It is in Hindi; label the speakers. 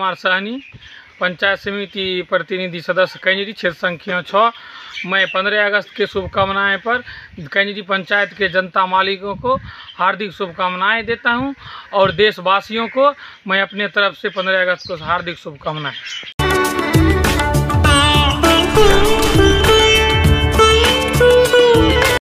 Speaker 1: कुमार सहनी, पंचायत समिति प्रतिनिधि सदस्य कैंजरी, क्षेत्र संख्या 6। मैं 15 अगस्त के शुभकामनाएं पर कैंजरी पंचायत के जनता मालिकों को हार्दिक शुभकामनाएं देता हूं और देशवासियों को मैं अपने तरफ से 15 अगस्त को हार्दिक शुभकामनाएं।